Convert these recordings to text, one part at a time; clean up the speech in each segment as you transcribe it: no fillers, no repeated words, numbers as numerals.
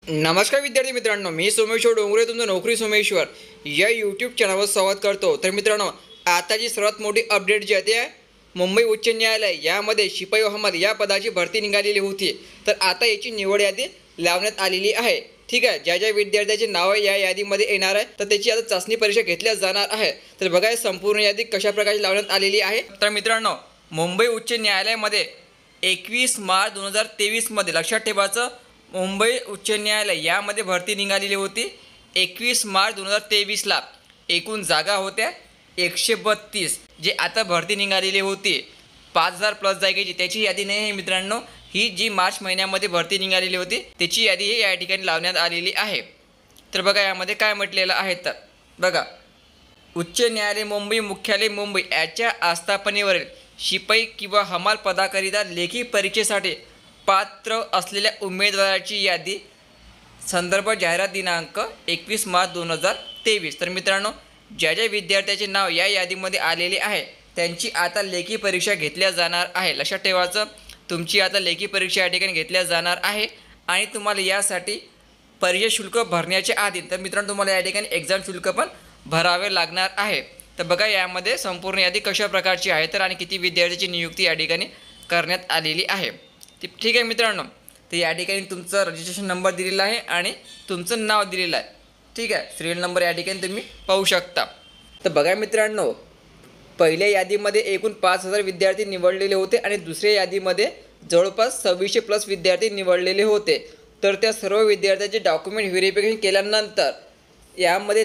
नमस्कार विद्यार्थी मित्रांनो, मी सोमेश्वर डोंगरे तुमचं नोकरी सोमेश्वर या यूट्यूब चॅनलवर संवाद करतो। तर मित्रांनो, आताची सर्वात मोठी अपडेट जी आहे ते मुंबई उच्च न्यायालय यामध्ये शिपाई व हमाल या पदाची भरती निघालेली होती। तर आता याची निवड यादी लावण्यात आलेली आहे। ठीक आहे, ज्या ज्या विद्यार्थ्याचे नाव या यादीमध्ये येणार आहे तर त्याची आता चाचणी परीक्षा घेतल्या जाणार आहे। तर बघा संपूर्ण यादी कशा प्रकारे लावण्यात आलेली आहे। तर मित्रांनो, मुंबई उच्च न्यायालयामध्ये 21 मार्च 2023 मध्ये लक्षात ठेवायचं, मुंबई उच्च न्यायालय यामध्ये भरती निघालेली होती। 21 मार्च 2023ला एकूण जागा होत्या 132, जे आता भरती निघालेली होती 5000 प्लस जागेची। त्याची यादी नाही आहे मित्रांनो, ही जी मार्च महिन्यामध्ये भरती निघालेली होती त्याची यादी ही या ठिकाणी लावण्यात आलेली आहे। तर बघा यामध्ये काय म्हटलेलं आहे, तर बघा, उच्च न्यायालय मुंबई मुख्यालय मुंबई याच्या आस्थापनेवरील शिपाई किंवा हमाल पदाकरिता लेखी परीक्षेसाठी पात्र असलेल्या उमेदवाराची यादी संदर्भ जाहिरात दिनांक 21 मार्च 2023। तर मित्रांनो, ज्या ज्या विद्यार्थ्याचे नाव या यादीमध्ये आलेले आहे त्यांची आता लेखी परीक्षा घेतल्या जाणार आहे। लक्षात ठेवायचं, तुमची आता लेखी परीक्षा या ठिकाणी घेतल्या जाणार आहे आणि तुम्हाला यासाठी परीक्षा शुल्क भरण्याच्या आधी तर मित्रांनो तुम्हाला या ठिकाणी एक्झाम शुल्क पण भरावे लागणार आहे। तर बघा यामध्ये संपूर्ण यादी कशा प्रकारची आहे तर आणि किती विद्यार्थ्याची नियुक्ती या ठिकाणी करण्यात आलेली आहे। ठीक आहे मित्रांनो, तर या ठिकाणी तुमचा रजिस्ट्रेशन नंबर दिलेला आहे आणि तुमचं नाव दिलेलं आहे। ठीक आहे, सिरियल नंबर या ठिकाणी तुम्ही पाहू शकता। तर बघा मित्रांनो, पहिल्या यादीमध्ये एकूण 5000 विद्यार्थी निवडलेले होते आणि दुसऱ्या यादीमध्ये जवळपास 2600 प्लस विद्यार्थी निवडलेले होते। तर त्या सर्व विद्यार्थ्यांचे डॉक्युमेंट व्हेरिफिकेशन केल्यानंतर यामध्ये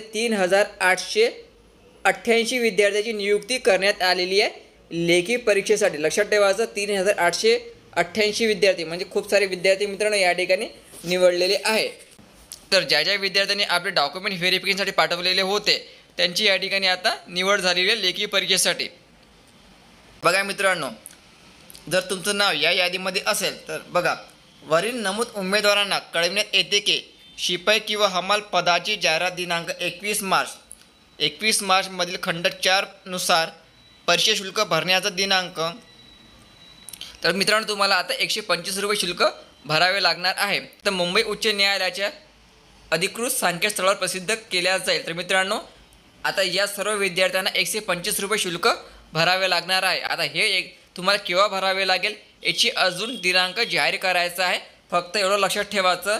3888 विद्यार्थ्यांची नियुक्ती करण्यात आलेली आहे लेखी परीक्षेसाठी। लक्षात ठेवायचं, 3888 विद्यार्थी म्हणजे खूप सारे विद्यार्थी मित्रांनो या ठिकाणी निवडलेले आहे। तर ज्या ज्या विद्यार्थ्यांनी आपले डॉक्युमेंट व्हेरिफिकेशनसाठी पाठवलेले होते त्यांची या ठिकाणी आता निवड झालेली आहे लेखी परीक्षेसाठी। बघा मित्रांनो, जर तुमचं नाव या यादीमध्ये असेल तर बघा, वरील नमूद उमेदवारांना कळविण्यात येते की शिपाई किंवा हमाल पदाची जाहिरात दिनांक 21 मार्चमधील खंड 4 नुसार परीक्षा शुल्क भरण्याचा दिनांक। तर मित्रांनो, तुम्हाला आता 125 रुपये शुल्क भरावे लागणार आहे। तर मुंबई उच्च न्यायालयाच्या अधिकृत संकेतस्थळावर प्रसिद्ध केल्या जाईल। तर मित्रांनो, आता या सर्व विद्यार्थ्यांना 125 रुपये शुल्क भरावे लागणार आहे। आता हे तुम्हाला केव्हा भरावे लागेल याची अजून दिनांक जाहीर करायचा आहे। फक्त एवढं लक्षात ठेवायचं,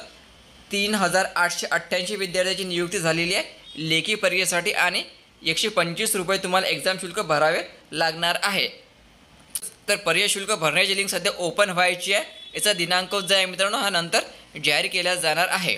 3888 विद्यार्थ्यांची नियुक्ती झालेली आहे लेखी परीक्षेसाठी आणि 125 रुपये तुम्हाला एक्झाम शुल्क भरावे लागणार आहे। तर परीक्षा शुल्क भरण्याची लिंक सध्या ओपन व्हायची आहे। याचा दिनांक जो आहे मित्रांनो हा नंतर जाहीर केला जाणार आहे।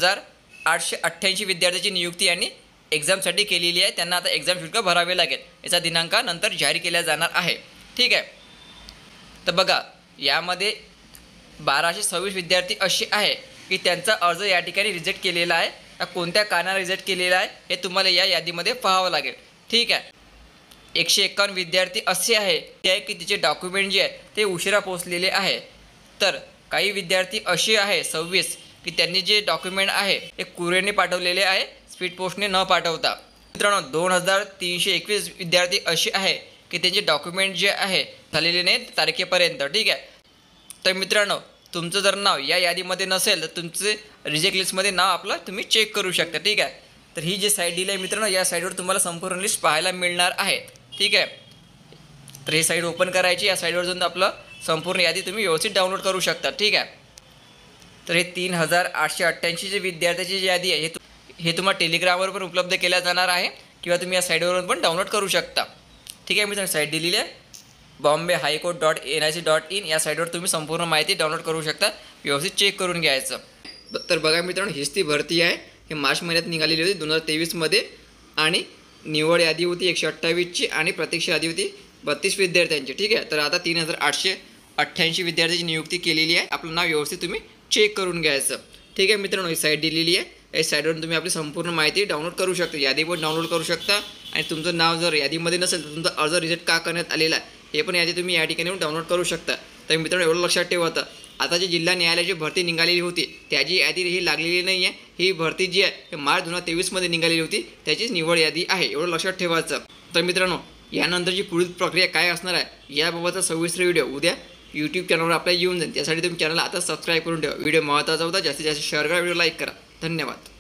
3888 विद्यार्थ्यांची नियुक्ती यांनी एक्झामसाठी केलेली आहे, त्यांना आता एक्झाम शुल्क भरावे लागेल। याचा दिनांक नंतर जाहीर केला जाणार आहे। ठीक आहे, तर बघा यामध्ये 1226 विद्यार्थी असे आहे की त्यांचा अर्ज या ठिकाणी रिजेक्ट केलेला आहे। कोणत्या कारणाने रिजेक्ट केलेला आहे हे तुम्हाला या यादीमध्ये पाहावं लागेल। ठीक आहे, 151 विद्यार्थी असे आहे की तिचे डॉक्युमेंट जे आहे ते उशिरा पोहोचलेले आहे। तर काही विद्यार्थी असे आहे 26 की त्यांनी जे डॉक्युमेंट आहे ते कुरिअरने पाठवलेले आहे, स्पीड पोस्टने न पाठवता। मित्रांनो, 2321 विद्यार्थी असे आहे की त्यांचे डॉक्युमेंट जे आहे झालेले नाही तारखेपर्यंत। ठीक आहे, तर मित्रांनो, तुमचं जर नाव या यादीमध्ये नसेल तर तुमचे रिजेक्ट लिस्टमध्ये नाव आपलं तुम्ही चेक करू शकता। ठीक आहे, तर ही जी साईट दिली आहे मित्रांनो, या साईटवर तुम्हाला संपूर्ण लिस्ट पाहायला मिळणार आहे। ठीक आहे, तर ही साईट ओपन करायची, या साईटवर जाऊन आपलं संपूर्ण यादी तुम्ही व्यवस्थित डाउनलोड करू शकता। ठीक आहे, तर हे 3888 जे विद्यार्थ्याची जी यादी आहे हे तुम्हाला टेलिग्रामवर पण उपलब्ध केल्या जाणार आहे किंवा तुम्ही या साईटवरून पण डाउनलोड करू शकता। ठीक आहे मित्रांनो, साईट दिलेली आहे bombay.highcourt.nic.in, या साईटवर तुम्ही संपूर्ण माहिती डाउनलोड करू शकता, व्यवस्थित चेक करून घ्यायचं। तर बघा मित्रांनो, हीच ती भरती आहे, हे मार्च महिन्यात निघालेली होती 2023मध्ये आणि निवड यादी होती 128ची आणि प्रतीक्षा यादी होती 32 विद्यार्थ्यांची। ठीक आहे, तर आता 3888 विद्यार्थ्यांची नियुक्ती केलेली आहे। आपलं नाव व्यवस्थित तुम्ही चेक करून घ्यायचं। ठीक आहे मित्रांनो, ही साईट दिलेली आहे, या साईटवरून तुम्ही आपली संपूर्ण माहिती डाउनलोड करू शकता, यादी पण डाउनलोड करू शकता आणि तुमचं नाव जर यादीमध्ये नसेल तर तुमचा अर्ज रिजेक्ट का करण्यात आलेला आहे हे पण यादी तुम्ही या ठिकाणी डाउनलोड करू शकता। तर मित्रांनो, एवढं लक्षात ठेवा, आता जी जिल्हा न्यायालयाची भरती निघालेली होती त्याची यादी ही लागलेली नाही आहे। ही भरती जी आहे हे मार्च 2023मध्ये निघालेली होती, त्याचीच निवड यादी आहे, एवढं लक्षात ठेवायचं। तर मित्रांनो, यानंतरची पुढील प्रक्रिया काय असणार आहे याबाबतचा सविस्तर व्हिडिओ उद्या यूट्यूब चॅनलवर आपल्याला येऊन जाईल. त्यासाठी तुम्ही चॅनल आता सबस्क्राईब करून ठेवा. व्हिडिओ महत्त्वाचा होता. जास्तीत जास्त शेअर करा, व्हिडिओ लाईक करा. धन्यवाद.